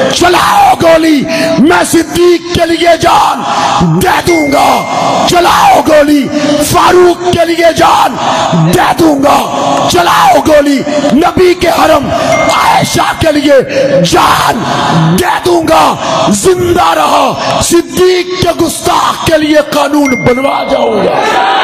चलाओ गोली, मैं सिद्दीक के लिए जान दे दूंगा। चलाओ गोली, फारूक के लिए जान दे दूंगा। चलाओ गोली, नबी के हरम आयशा के लिए जान दे दूंगा। जिंदा रहा, सिद्दीक के गुस्ताख के लिए कानून बनवा जाऊंगा।